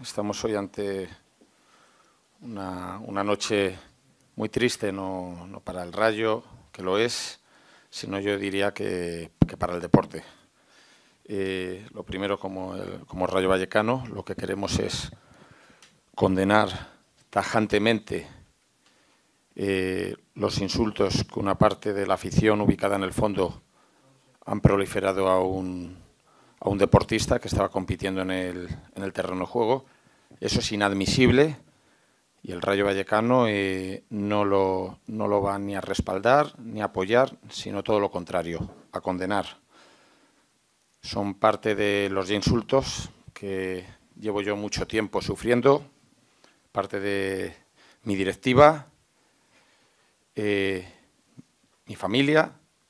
estamos hoy ante una noche muy triste, no para el Rayo, que lo es, sino yo diría que para el deporte. Lo primero, como Rayo Vallecano, lo que queremos es condenar tajantemente los insultos que una parte de la afición ubicada en el fondo han proliferado a un deportista que estaba compitiendo en el terreno de juego. Eso es inadmisible y el Rayo Vallecano no lo va ni a respaldar ni a apoyar, sino todo lo contrario, a condenar. Son parte de los insultos que llevo yo mucho tiempo sufriendo, parte de mi directiva, mi familia.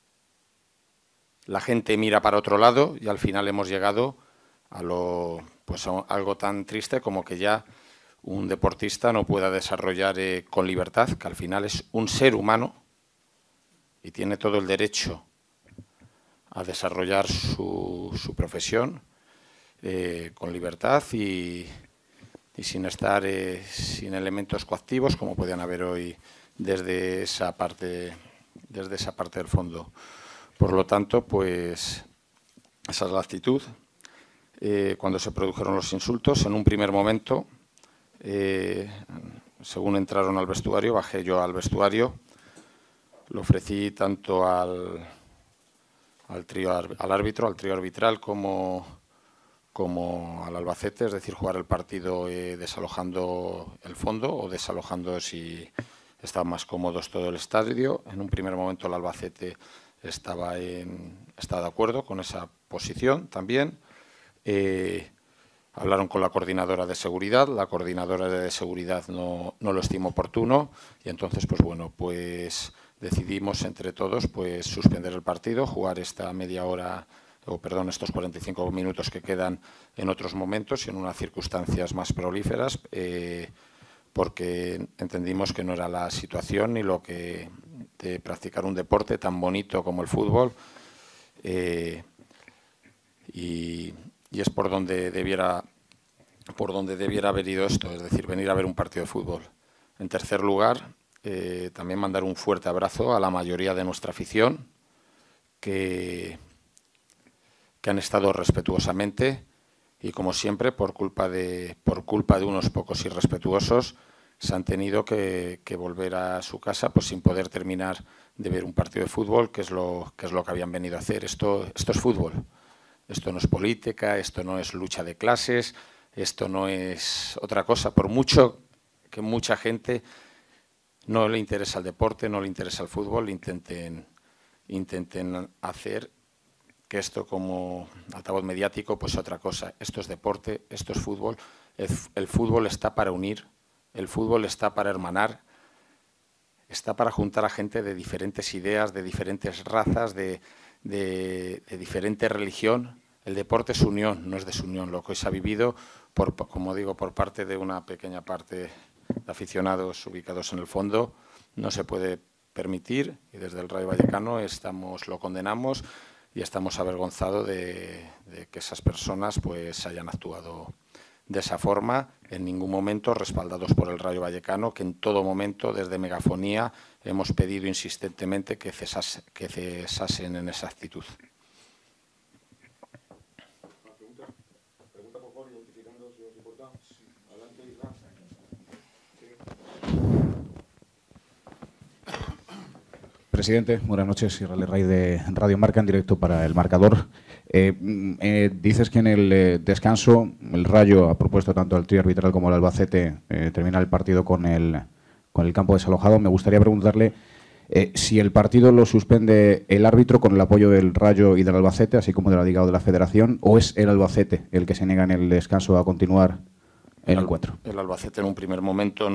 La gente mira para otro lado y al final hemos llegado a algo tan triste como que ya un deportista no pueda desarrollar con libertad, que al final es un ser humano y tiene todo el derecho a desarrollar su profesión con libertad y sin estar sin elementos coactivos como podían haber hoy desde esa parte del fondo. Por lo tanto, pues esa es la actitud. Cuando se produjeron los insultos, en un primer momento, según entraron al vestuario, bajé yo al vestuario, lo ofrecí tanto al árbitro, al trío arbitral, como al Albacete, es decir, jugar el partido desalojando el fondo o desalojando, si estaban más cómodos, todo el estadio. En un primer momento el Albacete estaba de acuerdo con esa posición también. Hablaron con la coordinadora de seguridad. La coordinadora de seguridad no lo estimó oportuno y entonces, pues bueno, pues decidimos entre todos pues suspender el partido, jugar esta media hora, estos 45 minutos que quedan en otros momentos y en unas circunstancias más prolíferas, porque entendimos que no era la situación ni lo que de practicar un deporte tan bonito como el fútbol, y es por donde debiera haber ido esto, es decir, venir a ver un partido de fútbol. En tercer lugar, también mandar un fuerte abrazo a la mayoría de nuestra afición que han estado respetuosamente y, como siempre, por culpa de unos pocos irrespetuosos, se han tenido que volver a su casa pues sin poder terminar de ver un partido de fútbol, que es lo que habían venido a hacer. Esto es fútbol, esto no es política, esto no es lucha de clases, esto no es otra cosa. Por mucho que mucha gente no le interesa el deporte, no le interesa el fútbol, intenten hacer que esto como altavoz mediático pues otra cosa. Esto es deporte, esto es fútbol. El fútbol está para unir, el fútbol está para hermanar, está para juntar a gente de diferentes ideas, de diferentes razas, de diferente religión. El deporte es unión, no es desunión. Lo que hoy se ha vivido, como digo, por parte de una pequeña parte de aficionados ubicados en el fondo, no se puede permitir, y desde el Rayo Vallecano lo condenamos y estamos avergonzados de que esas personas pues hayan actuado de esa forma, en ningún momento respaldados por el Rayo Vallecano, que en todo momento, desde megafonía, hemos pedido insistentemente que cesasen en esa actitud. Pregunta, por favor, identificando si os importa. Adelante, Isla. Presidente, buenas noches. Israel Rey de Radio Marca, en directo para El Marcador. Dices que en el descanso el Rayo ha propuesto tanto al trío arbitral como al Albacete terminar el partido con el campo desalojado. Me gustaría preguntarle si el partido lo suspende el árbitro con el apoyo del Rayo y del Albacete, así como de la Liga o de la Federación, o es el Albacete el que se niega en el descanso a continuar el encuentro. El Albacete en un primer momento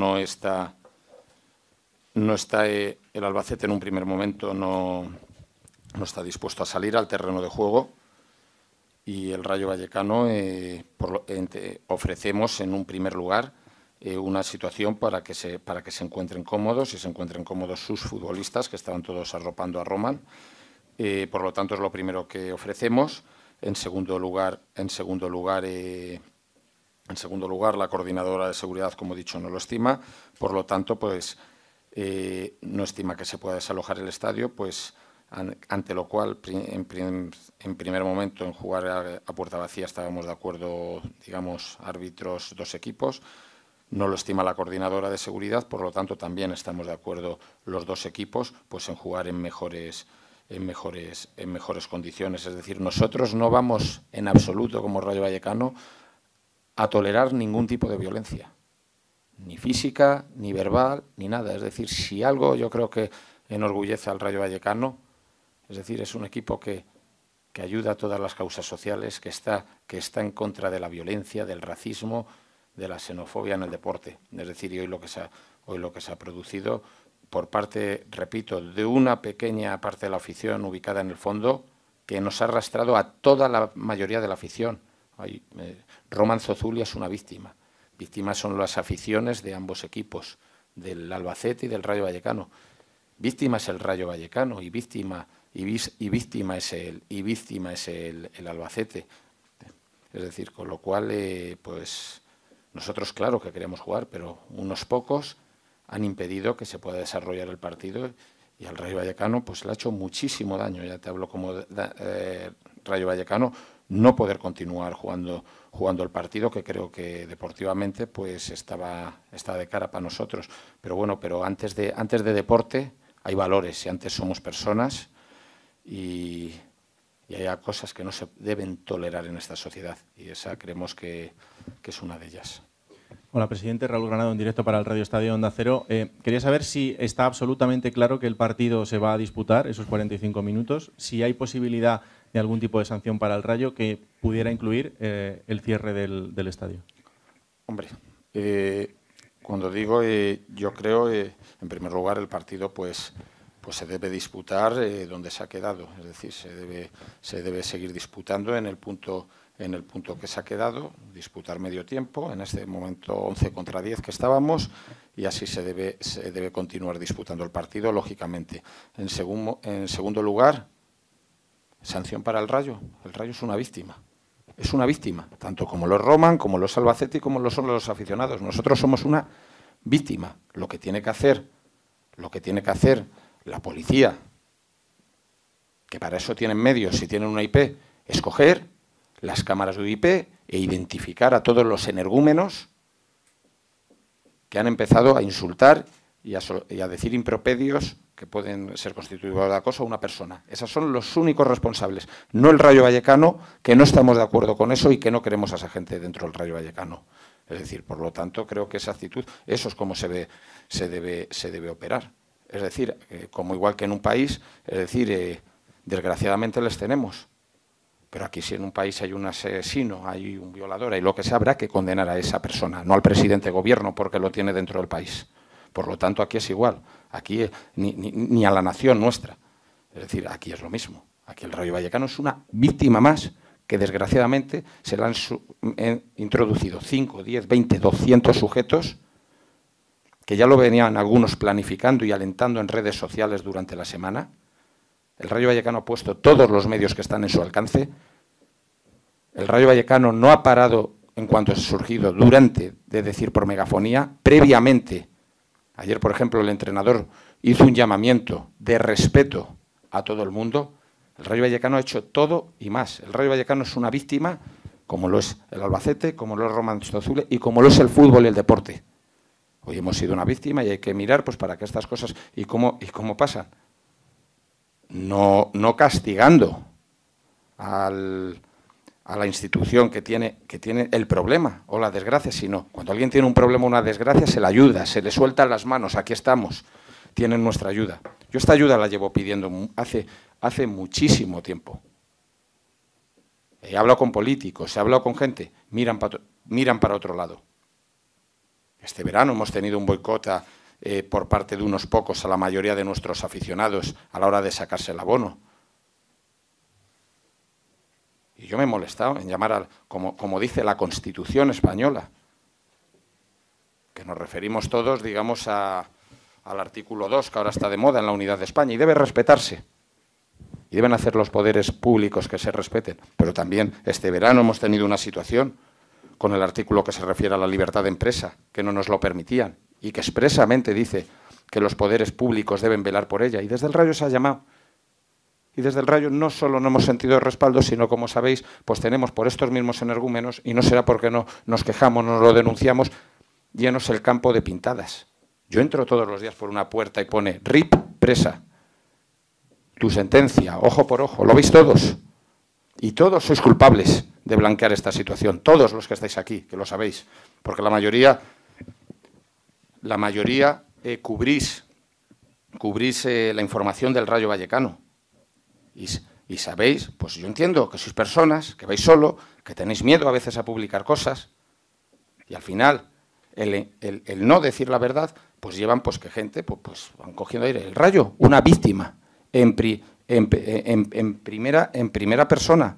el Albacete en un primer momento no está dispuesto a salir al terreno de juego, y el Rayo Vallecano ofrecemos en un primer lugar una situación para que se encuentren cómodos y se encuentren cómodos sus futbolistas, que estaban todos arropando a Roman. Por lo tanto, es lo primero que ofrecemos. En segundo lugar En segundo lugar, la coordinadora de seguridad, como he dicho, no lo estima. Por lo tanto, pues no estima que se pueda desalojar el estadio, pues ante lo cual, en primer momento, en jugar a puerta vacía estábamos de acuerdo, digamos, árbitros, dos equipos. No lo estima la coordinadora de seguridad, por lo tanto, también estamos de acuerdo los dos equipos, pues en jugar en mejores condiciones. Es decir, nosotros no vamos en absoluto, como Rayo Vallecano, a tolerar ningún tipo de violencia, ni física, ni verbal, ni nada. Es decir, si algo yo creo que enorgullece al Rayo Vallecano, es decir, es un equipo que ayuda a todas las causas sociales, que está en contra de la violencia, del racismo, de la xenofobia en el deporte. Es decir, y hoy lo que se ha producido por parte, repito, de una pequeña parte de la afición ubicada en el fondo, que nos ha arrastrado a toda la mayoría de la afición. Roman Zozulia es una víctima. Víctimas son las aficiones de ambos equipos, del Albacete y del Rayo Vallecano. Víctima es el Rayo Vallecano y víctima es el Albacete. Es decir, con lo cual, pues nosotros claro que queremos jugar, pero unos pocos han impedido que se pueda desarrollar el partido y al Rayo Vallecano pues le ha hecho muchísimo daño. Ya te hablo como Rayo Vallecano, no poder continuar jugando el partido, que creo que deportivamente pues estaba de cara para nosotros. Pero bueno, antes de deporte hay valores y antes somos personas y hay cosas que no se deben tolerar en esta sociedad y esa creemos que es una de ellas. Hola, presidente. Raúl Granado, en directo para el Radio Estadio Onda Cero. Quería saber si está absolutamente claro que el partido se va a disputar, esos 45 minutos, si hay posibilidad de algún tipo de sanción para el Rayo que pudiera incluir el cierre del estadio. Hombre, cuando digo, yo creo, en primer lugar, el partido pues se debe disputar donde se ha quedado. Es decir, se debe seguir disputando en el punto que se ha quedado, disputar medio tiempo, en este momento 11 contra 10 que estábamos, y así se debe continuar disputando el partido, lógicamente. En segundo lugar, sanción para el Rayo. El Rayo es una víctima. Es una víctima, tanto como lo es Roman, como lo es Albacete y como lo son los aficionados. Nosotros somos una víctima. Lo que tiene que hacer la policía, que para eso tienen medios, si tienen una IP, es coger las cámaras de IP e identificar a todos los energúmenos que han empezado a insultar y a decir impropedios que pueden ser constitutivos de acoso a una persona. Esos son los únicos responsables, no el Rayo Vallecano, que no estamos de acuerdo con eso y que no queremos a esa gente dentro del Rayo Vallecano. Es decir, por lo tanto, creo que esa actitud, eso es como se debe operar. Es decir, como igual que en un país, es decir, desgraciadamente les tenemos. Pero aquí si en un país hay un asesino, hay un violador, hay lo que sea, habrá que condenar a esa persona, no al presidente de gobierno porque lo tiene dentro del país. Por lo tanto, aquí es igual. Aquí ni a la nación nuestra. Es decir, aquí es lo mismo. Aquí el Rayo Vallecano es una víctima más que desgraciadamente se le han introducido 5, 10, 20, 200 sujetos que ya lo venían algunos planificando y alentando en redes sociales durante la semana. El Rayo Vallecano ha puesto todos los medios que están en su alcance. El Rayo Vallecano no ha parado en cuanto ha surgido durante, de decir por megafonía, previamente. Ayer, por ejemplo, el entrenador hizo un llamamiento de respeto a todo el mundo. El Rayo Vallecano ha hecho todo y más. El Rayo Vallecano es una víctima, como lo es el Albacete, como lo es Roman Zozulia y como lo es el fútbol y el deporte. Hoy hemos sido una víctima y hay que mirar pues para que estas cosas... ¿Y cómo pasan? No castigando a la institución que tiene el problema o la desgracia, sino cuando alguien tiene un problema o una desgracia se le ayuda, se le sueltan las manos, aquí estamos, tienen nuestra ayuda. Yo esta ayuda la llevo pidiendo hace muchísimo tiempo. He hablado con políticos, he hablado con gente, miran para otro lado. Este verano hemos tenido un boicot por parte de unos pocos a la mayoría de nuestros aficionados a la hora de sacarse el abono. Y yo me he molestado en llamar, como dice la Constitución española, que nos referimos todos, digamos, al artículo 2, que ahora está de moda en la unidad de España, y debe respetarse. Y deben hacer los poderes públicos que se respeten. Pero también este verano hemos tenido una situación con el artículo que se refiere a la libertad de empresa, que no nos lo permitían y que expresamente dice que los poderes públicos deben velar por ella. Y desde el Rayo se ha llamado. Y desde el Rayo no solo no hemos sentido respaldo, sino, como sabéis, pues tenemos por estos mismos energúmenos, y no será porque no nos quejamos, no lo denunciamos, llenos el campo de pintadas. Yo entro todos los días por una puerta y pone RIP, presa. Tu sentencia, ojo por ojo, lo veis todos. Y todos sois culpables de blanquear esta situación, todos los que estáis aquí, que lo sabéis, porque la mayoría cubrís la información del Rayo Vallecano. Y sabéis, pues yo entiendo que sois personas, que vais solo, que tenéis miedo a veces a publicar cosas, y al final el no decir la verdad, pues llevan pues que gente pues van cogiendo aire. El Rayo, una víctima en primera persona.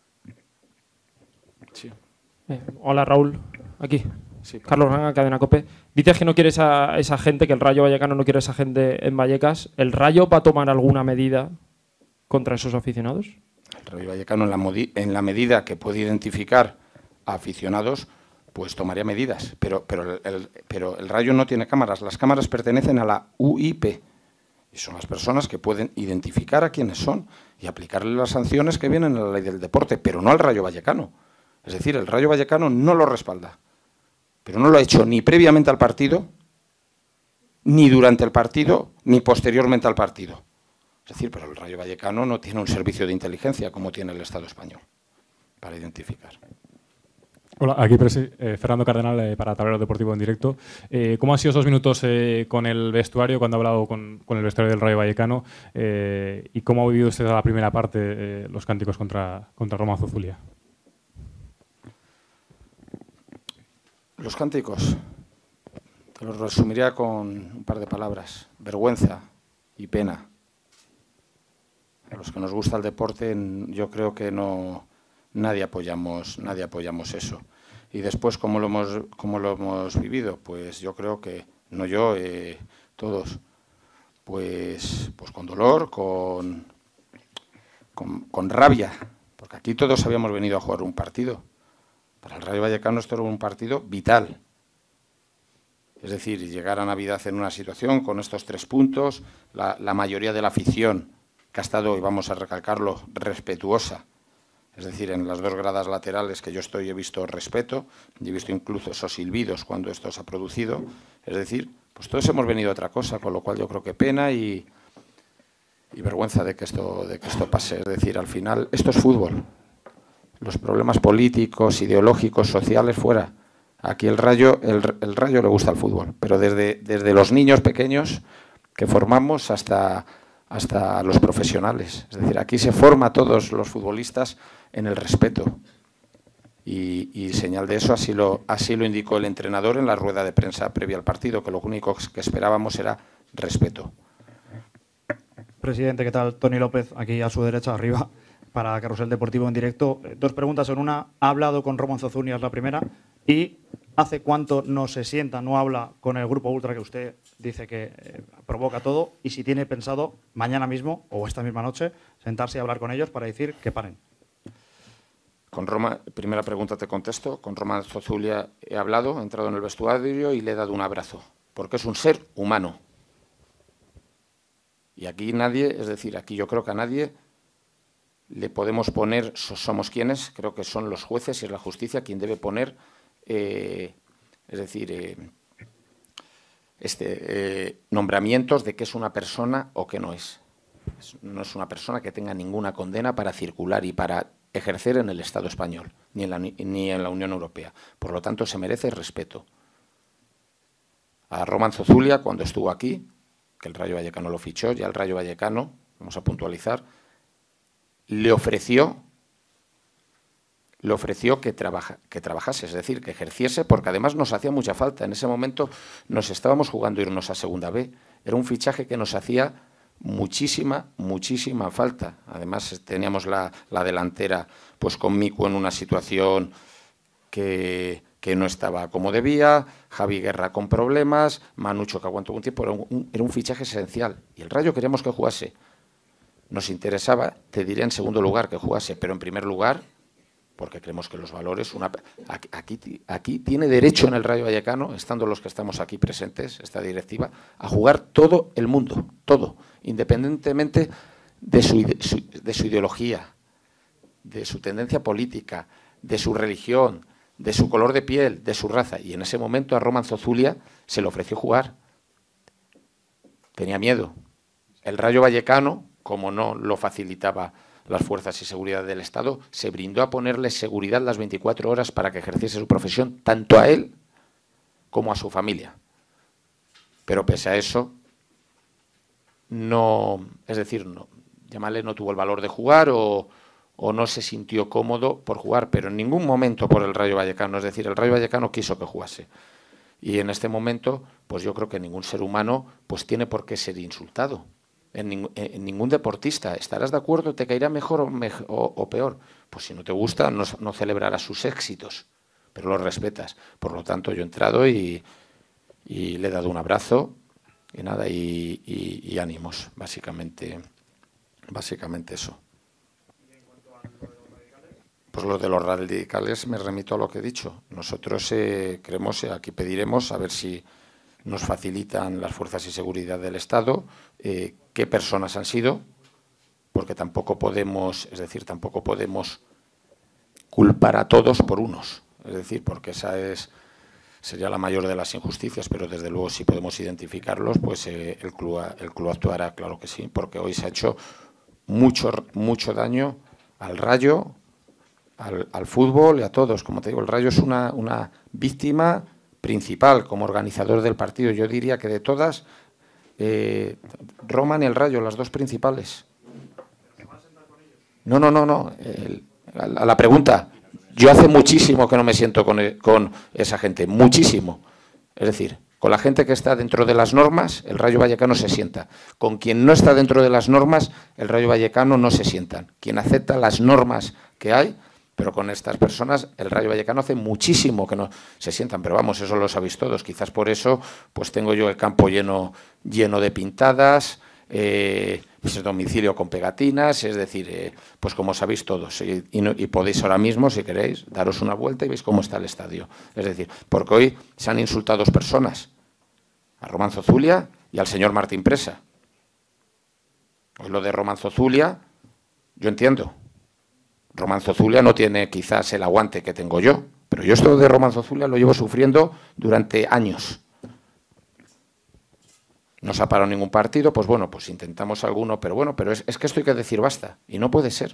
Sí. Hola, Raúl, aquí. Sí, Carlos Ranga, Cadena COPE. Dices que no quieres a esa gente, que el Rayo Vallecano no quiere a esa gente en Vallecas. ¿El Rayo va a tomar alguna medida contra esos aficionados? El Rayo Vallecano, en la medida que puede identificar a aficionados, pues tomaría medidas. Pero el Rayo no tiene cámaras. Las cámaras pertenecen a la UIP. Y son las personas que pueden identificar a quiénes son y aplicarle las sanciones que vienen en la ley del deporte, pero no al Rayo Vallecano. Es decir, el Rayo Vallecano no lo respalda. Pero no lo ha hecho ni previamente al partido, ni durante el partido, ni posteriormente al partido. Es decir, pero el Rayo Vallecano no tiene un servicio de inteligencia como tiene el Estado español para identificar. Hola, aquí Fernando Cardenal para Tablero Deportivo en Directo. ¿Cómo han sido esos minutos con el vestuario, cuando ha hablado con el vestuario del Rayo Vallecano? ¿Y cómo ha vivido usted la primera parte, los cánticos contra Roma Zozulia? Los cánticos, te los resumiría con un par de palabras. Vergüenza y pena. A los que nos gusta el deporte, yo creo que nadie apoyamos eso. Y después, ¿cómo lo hemos vivido? Pues yo creo que, no yo, todos, pues con dolor, con rabia, porque aquí todos habíamos venido a jugar un partido. Para el Rayo Vallecano esto era un partido vital. Es decir, llegar a Navidad en una situación con estos 3 puntos, la mayoría de la afición, que ha estado, y vamos a recalcarlo, respetuosa. Es decir, en las 2 gradas laterales que yo he visto respeto, y he visto incluso esos silbidos cuando esto se ha producido. Es decir, pues todos hemos venido a otra cosa, con lo cual yo creo que pena y vergüenza de que esto pase. Es decir, al final, esto es fútbol. Los problemas políticos, ideológicos, sociales, fuera. Aquí el Rayo le gusta el fútbol, pero desde los niños pequeños que formamos hasta los profesionales. Es decir, aquí se forma a todos los futbolistas en el respeto. Y señal de eso así lo indicó el entrenador en la rueda de prensa previa al partido, que lo único que esperábamos era respeto. Presidente, ¿qué tal? Tony López, aquí a su derecha, arriba, para Carrusel Deportivo en Directo. 2 preguntas en una. ¿Ha hablado con Roman Zozulia? Es la primera. ¿Y hace cuánto no se sienta, no habla con el grupo ultra que usted dice que provoca todo? Y si tiene pensado mañana mismo o esta misma noche sentarse y hablar con ellos para decir que paren. Con Roma, primera pregunta te contesto. Con Roman Zozulia he hablado, he entrado en el vestuario y le he dado un abrazo, porque es un ser humano. Y aquí nadie, es decir, aquí yo creo que a nadie le podemos poner, somos quienes, creo que son los jueces y es la justicia quien debe poner, nombramientos de qué es una persona o qué no es. No es una persona que tenga ninguna condena para circular y para ejercer en el Estado español, ni en la Unión Europea. Por lo tanto, se merece respeto. A Roman Zozulia, cuando estuvo aquí, que el Rayo Vallecano lo fichó, ya el Rayo Vallecano, vamos a puntualizar, le ofreció que trabajase, es decir, que ejerciese, porque además nos hacía mucha falta. En ese momento nos estábamos jugando irnos a Segunda B. Era un fichaje que nos hacía muchísima falta. Además teníamos la delantera pues con Miku en una situación que no estaba como debía, Javi Guerra con problemas, Manucho que aguantó un tiempo, era un fichaje esencial. Y el Rayo queríamos que jugase. Nos interesaba, te diré en segundo lugar, que jugase, pero en primer lugar porque creemos que los valores... Aquí tiene derecho en el Rayo Vallecano, estando los que estamos aquí presentes, esta directiva, a jugar todo el mundo, todo, independientemente de su ideología, de su tendencia política, de su religión, de su color de piel, de su raza. Y en ese momento a Roman Zozulia se le ofreció jugar. Tenía miedo. El Rayo Vallecano, como no lo facilitaba las fuerzas y seguridad del Estado, se brindó a ponerle seguridad las 24 horas para que ejerciese su profesión, tanto a él como a su familia. Pero pese a eso, no, es decir, no, Yamalé no tuvo el valor de jugar o no se sintió cómodo por jugar, pero en ningún momento por el Rayo Vallecano. Es decir, el Rayo Vallecano quiso que jugase. Y en este momento, pues yo creo que ningún ser humano pues tiene por qué ser insultado. En ningún deportista. ¿Estarás de acuerdo? ¿Te caerá mejor o peor? Pues si no te gusta, no celebrarás sus éxitos, pero los respetas. Por lo tanto, yo he entrado y le he dado un abrazo y nada, y ánimos, básicamente eso. Pues lo de los radicales me remito a lo que he dicho. Nosotros creemos, aquí pediremos a ver si nos facilitan las fuerzas y seguridad del Estado qué personas han sido, porque tampoco podemos, es decir, tampoco podemos culpar a todos por unos, es decir, porque esa sería la mayor de las injusticias, pero desde luego si podemos identificarlos, pues el club actuará, claro que sí, porque hoy se ha hecho mucho daño al Rayo, al fútbol y a todos. Como te digo, el Rayo es una víctima principal como organizador del partido. Yo diría que de todas, Roman y el Rayo, las dos principales. No. A la pregunta, yo hace muchísimo que no me siento con esa gente, muchísimo. Es decir, con la gente que está dentro de las normas, el Rayo Vallecano se sienta. Con quien no está dentro de las normas, el Rayo Vallecano no se sientan. Quien acepta las normas que hay, pero con estas personas, el Rayo Vallecano hace muchísimo que no se sientan, pero vamos, eso lo sabéis todos. Quizás por eso pues tengo yo el campo lleno de pintadas, pues domicilio con pegatinas, es decir, pues como sabéis todos, y podéis ahora mismo, si queréis, daros una vuelta y veis cómo está el estadio. Es decir, porque hoy se han insultado dos personas, a Roman Zozulia y al señor Martín Presa. Hoy lo de Roman Zozulia, yo entiendo. Roman Zozulia no tiene quizás el aguante que tengo yo, pero yo esto de Roman Zozulia lo llevo sufriendo durante años. No se ha parado ningún partido, pues bueno, pues intentamos alguno, pero bueno, pero es que esto hay que decir basta, y no puede ser.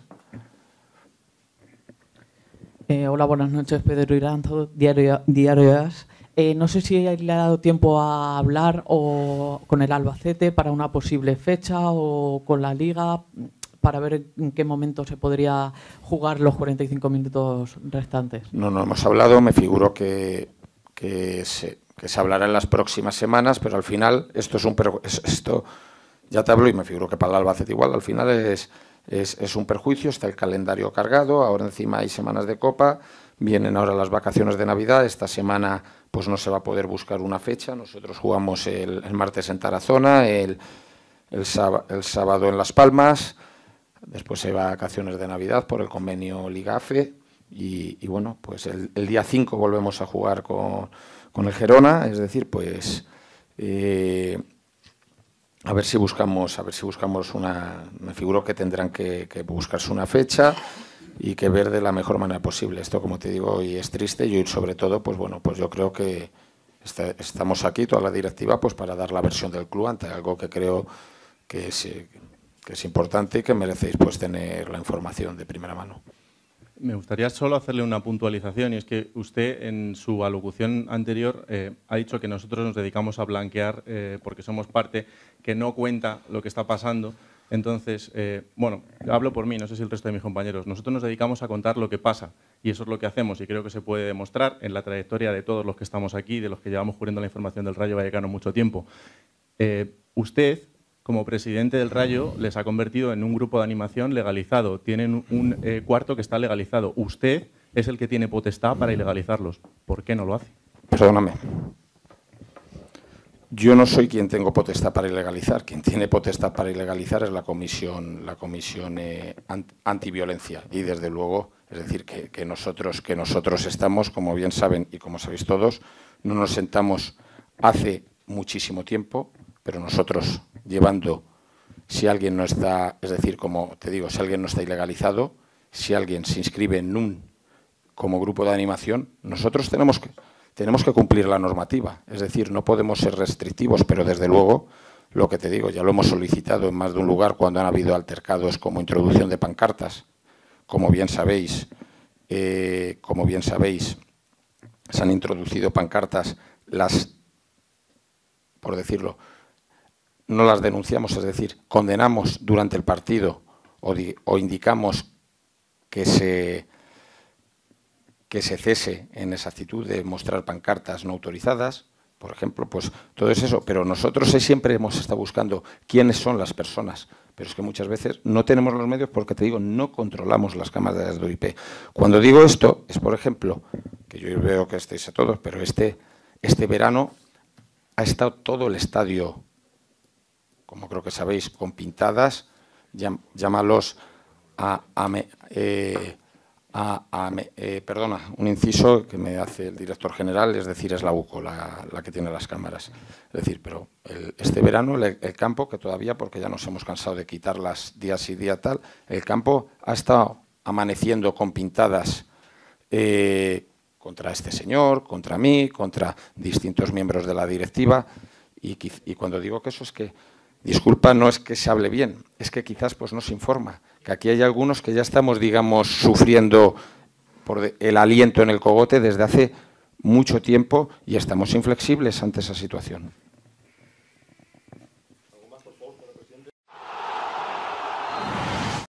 Hola, buenas noches, Pedro Iranzo, Diario AS. No sé si le ha dado tiempo a hablar con el Albacete para una posible fecha o con la Liga, para ver en qué momento se podría jugar los 45 minutos restantes. No hemos hablado, me figuro que se hablará en las próximas semanas, pero al final esto ya te hablo y me figuro que para el Albacete igual, al final es un perjuicio, está el calendario cargado, ahora encima hay semanas de Copa, vienen ahora las vacaciones de Navidad, esta semana pues no se va a poder buscar una fecha, nosotros jugamos el martes en Tarazona, el sábado en Las Palmas. Después se va a vacaciones de Navidad por el convenio Ligafe y bueno, pues el día 5 volvemos a jugar con el Gerona, es decir, pues a ver si buscamos me figuro que tendrán que buscarse una fecha y que ver de la mejor manera posible. Esto, como te digo, y es triste y sobre todo, pues bueno, pues yo creo que estamos aquí, toda la directiva, pues para dar la versión del club ante algo que creo que es importante y que merecéis pues tener la información de primera mano. Me gustaría solo hacerle una puntualización, y es que usted en su alocución anterior ha dicho que nosotros nos dedicamos a blanquear porque somos parte que no cuenta lo que está pasando. Entonces, bueno, hablo por mí, no sé si el resto de mis compañeros. Nosotros nos dedicamos a contar lo que pasa y eso es lo que hacemos y creo que se puede demostrar en la trayectoria de todos los que estamos aquí, de los que llevamos cubriendo la información del Rayo Vallecano mucho tiempo. Usted, como presidente del Rayo, les ha convertido en un grupo de animación legalizado. Tienen un cuarto que está legalizado. Usted es el que tiene potestad para ilegalizarlos. ¿Por qué no lo hace? Perdóname. Yo no soy quien tengo potestad para ilegalizar. Quien tiene potestad para ilegalizar es la comisión antiviolencia. Y desde luego Es decir, que nosotros estamos, como bien saben y como sabéis todos, no nos sentamos hace muchísimo tiempo, pero nosotros llevando, si alguien no está, es decir, como te digo, si alguien no está ilegalizado, si alguien se inscribe como grupo de animación, nosotros tenemos que cumplir la normativa. Es decir, no podemos ser restrictivos, pero desde luego, lo que te digo, ya lo hemos solicitado en más de un lugar cuando han habido altercados como introducción de pancartas. Como bien sabéis, se han introducido pancartas, por decirlo, no las denunciamos, es decir, condenamos durante el partido o indicamos que se cese en esa actitud de mostrar pancartas no autorizadas, por ejemplo, pues todo es eso. Pero nosotros siempre hemos estado buscando quiénes son las personas, pero es que muchas veces no tenemos los medios porque, te digo, no controlamos las cámaras de OIP. Cuando digo esto, es por ejemplo, que yo veo que estáis a todos, pero este verano ha estado todo el estadio, como creo que sabéis, con pintadas, llámalos perdona, un inciso que me hace el director general, es decir, es la UCO la que tiene las cámaras. Es decir, pero este verano el campo, que todavía, porque ya nos hemos cansado de quitarlas día sí día tal, el campo ha estado amaneciendo con pintadas contra este señor, contra mí, contra distintos miembros de la directiva, y cuando digo que eso es que, disculpa, no es que se hable bien, es que quizás pues no se informa, que aquí hay algunos que ya estamos, digamos, sufriendo por el aliento en el cogote desde hace mucho tiempo y estamos inflexibles ante esa situación.